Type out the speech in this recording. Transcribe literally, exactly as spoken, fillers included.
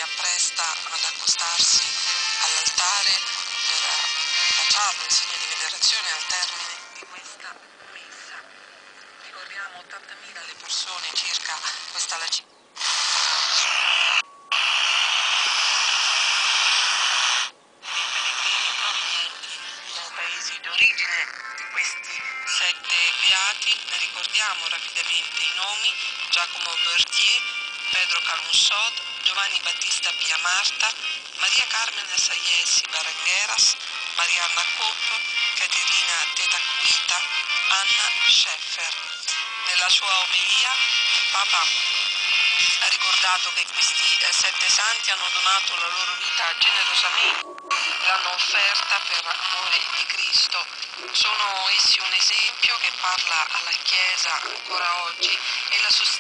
appresta ad accostarsi all'altare per baciarlo in segno di venerazione al termine di questa messa. Ricordiamo ottantamila le persone circa, questa la cifra. Dai paesi d'origine di questi sette beati, ne ricordiamo rapidamente i nomi: Giacomo Bertier, Pedro Calmussod, Giovanni Battista Pia Marta, Maria Carmen Sayesi Barangueras, Marianna Cotto, Caterina Tetacuita, Anna Scheffer. Nella sua omelia il Papa ha ricordato che questi eh, sette santi hanno donato la loro vita generosamente, l'hanno offerta per amore di Cristo. Sono essi un esempio che parla alla Chiesa ancora oggi e la sostiene